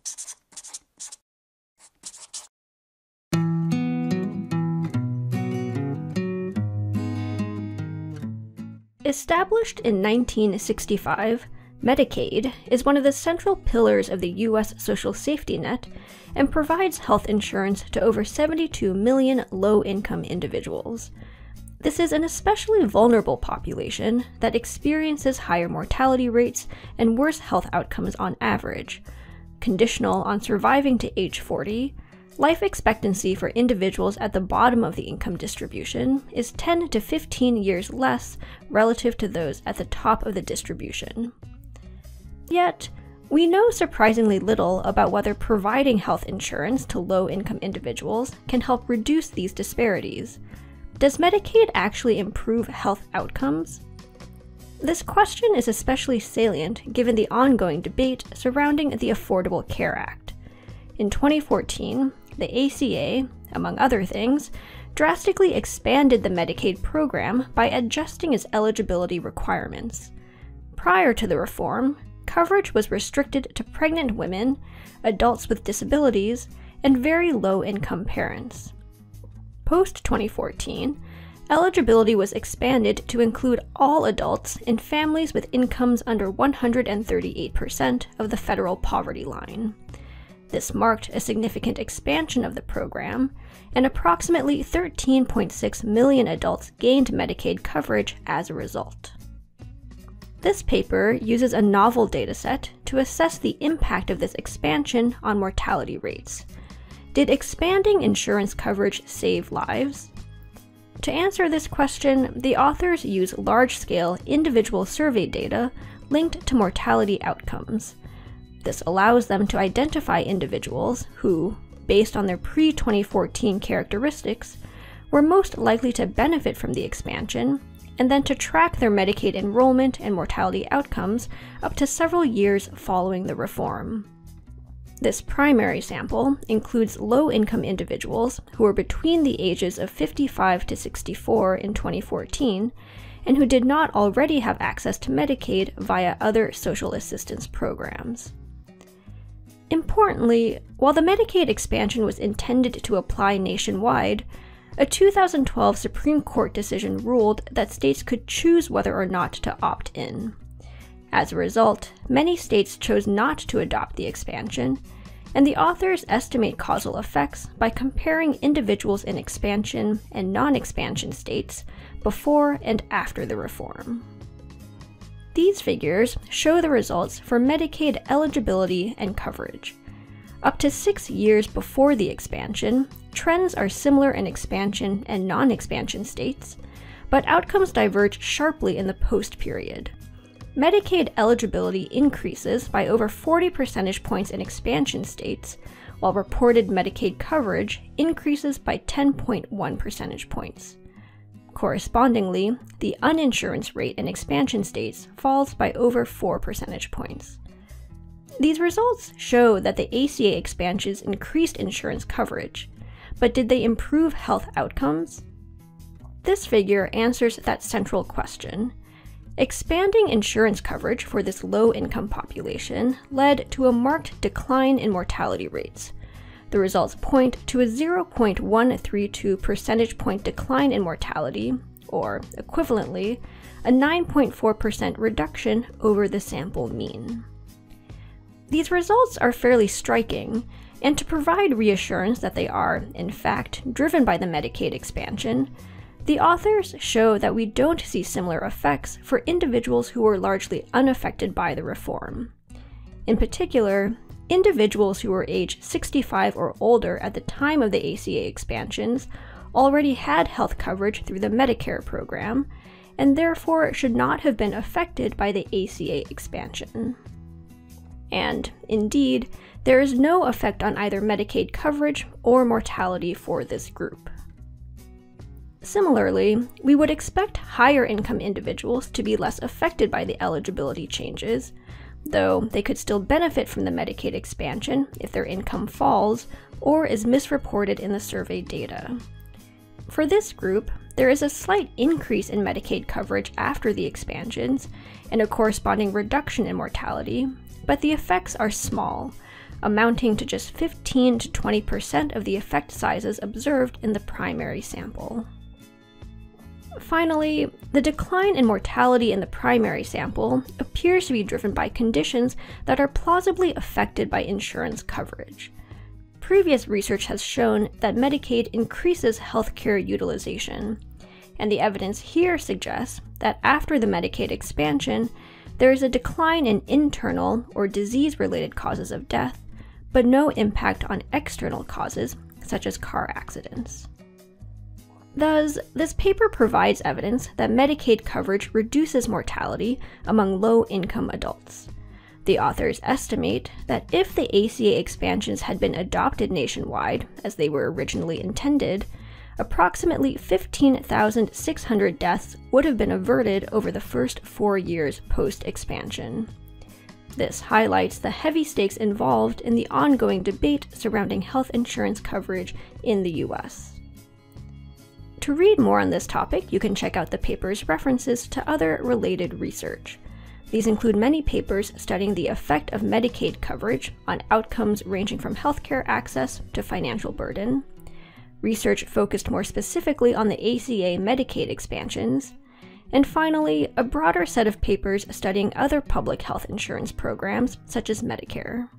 Established in 1965, Medicaid is one of the central pillars of the U.S. social safety net and provides health insurance to over 72 million low-income individuals. This is an especially vulnerable population that experiences higher mortality rates and worse health outcomes on average. Conditional on surviving to age 40, life expectancy for individuals at the bottom of the income distribution is 10 to 15 years less relative to those at the top of the distribution. Yet, we know surprisingly little about whether providing health insurance to low-income individuals can help reduce these disparities. Does Medicaid actually improve health outcomes? This question is especially salient given the ongoing debate surrounding the Affordable Care Act. In 2014, the ACA, among other things, drastically expanded the Medicaid program by adjusting its eligibility requirements. Prior to the reform, coverage was restricted to pregnant women, adults with disabilities, and very low-income parents. Post-2014, eligibility was expanded to include all adults in families with incomes under 138% of the federal poverty line. This marked a significant expansion of the program, and approximately 13.6 million adults gained Medicaid coverage as a result. This paper uses a novel dataset to assess the impact of this expansion on mortality rates. Did expanding insurance coverage save lives? To answer this question, the authors use large-scale individual survey data linked to mortality outcomes. This allows them to identify individuals who, based on their pre-2014 characteristics, were most likely to benefit from the expansion, and then to track their Medicaid enrollment and mortality outcomes up to several years following the reform. This primary sample includes low-income individuals who were between the ages of 55 to 64 in 2014 and who did not already have access to Medicaid via other social assistance programs. Importantly, while the Medicaid expansion was intended to apply nationwide, a 2012 Supreme Court decision ruled that states could choose whether or not to opt in. As a result, many states chose not to adopt the expansion, and the authors estimate causal effects by comparing individuals in expansion and non-expansion states before and after the reform. These figures show the results for Medicaid eligibility and coverage. Up to 6 years before the expansion, trends are similar in expansion and non-expansion states, but outcomes diverge sharply in the post-period. Medicaid eligibility increases by over 40 percentage points in expansion states, while reported Medicaid coverage increases by 10.1 percentage points. Correspondingly, the uninsurance rate in expansion states falls by over 4 percentage points. These results show that the ACA expansions increased insurance coverage, but did they improve health outcomes? This figure answers that central question. Expanding insurance coverage for this low-income population led to a marked decline in mortality rates. The results point to a 0.132 percentage point decline in mortality, or, equivalently, a 9.4% reduction over the sample mean. These results are fairly striking, and to provide reassurance that they are, in fact, driven by the Medicaid expansion, the authors show that we don't see similar effects for individuals who were largely unaffected by the reform. In particular, individuals who were age 65 or older at the time of the ACA expansions already had health coverage through the Medicare program, and therefore should not have been affected by the ACA expansion. And, indeed, there is no effect on either Medicaid coverage or mortality for this group. Similarly, we would expect higher-income individuals to be less affected by the eligibility changes, though they could still benefit from the Medicaid expansion if their income falls or is misreported in the survey data. For this group, there is a slight increase in Medicaid coverage after the expansions and a corresponding reduction in mortality, but the effects are small, amounting to just 15 to 20% of the effect sizes observed in the primary sample. Finally, the decline in mortality in the primary sample appears to be driven by conditions that are plausibly affected by insurance coverage. Previous research has shown that Medicaid increases healthcare utilization, and the evidence here suggests that after the Medicaid expansion, there is a decline in internal or disease-related causes of death, but no impact on external causes, such as car accidents. Thus, this paper provides evidence that Medicaid coverage reduces mortality among low-income adults. The authors estimate that if the ACA expansions had been adopted nationwide, as they were originally intended, approximately 15,600 deaths would have been averted over the first 4 years post-expansion. This highlights the heavy stakes involved in the ongoing debate surrounding health insurance coverage in the US. To read more on this topic, you can check out the paper's references to other related research. These include many papers studying the effect of Medicaid coverage on outcomes ranging from healthcare access to financial burden, research focused more specifically on the ACA Medicaid expansions, and finally, a broader set of papers studying other public health insurance programs such as Medicare.